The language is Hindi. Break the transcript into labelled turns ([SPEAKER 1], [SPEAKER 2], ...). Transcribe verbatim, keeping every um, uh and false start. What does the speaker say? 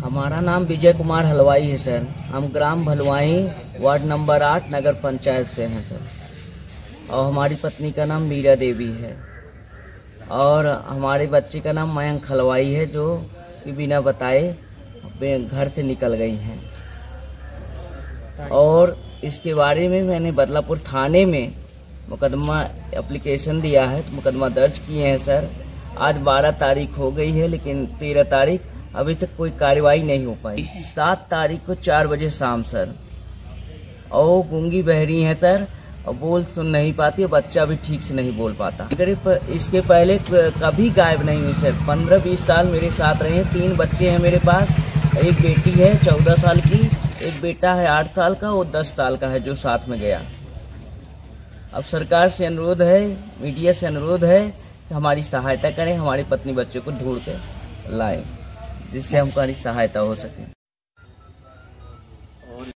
[SPEAKER 1] हमारा नाम विजय कुमार हलवाई है सर। हम ग्राम भलवाई वार्ड नंबर आठ नगर पंचायत से हैं सर। और हमारी पत्नी का नाम मीरा देवी है और हमारे बच्चे का नाम मयंक हलवाई है, जो कि बिना बताए घर से निकल गई हैं। और इसके बारे में मैंने बदलापुर थाने में मुकदमा एप्लीकेशन दिया है, तो मुकदमा दर्ज किए हैं सर। आज बारह तारीख हो गई है, लेकिन तेरह तारीख अभी तक कोई कार्रवाई नहीं हो पाई। सात तारीख को चार बजे शाम सर, और गूंगी बहरी हैं सर, और बोल सुन नहीं पाती और बच्चा भी ठीक से नहीं बोल पाता। करीब इसके पहले कभी गायब नहीं हुई सर। पंद्रह बीस साल मेरे साथ रहे हैं। तीन बच्चे हैं मेरे पास, एक बेटी है चौदह साल की, एक बेटा है आठ साल का और दस साल का है जो साथ में गया। अब सरकार से अनुरोध है, मीडिया से अनुरोध है कि हमारी सहायता करें, हमारी पत्नी बच्चे को ढूंढ के लाएं, जिससे हमारी सहायता हो सके।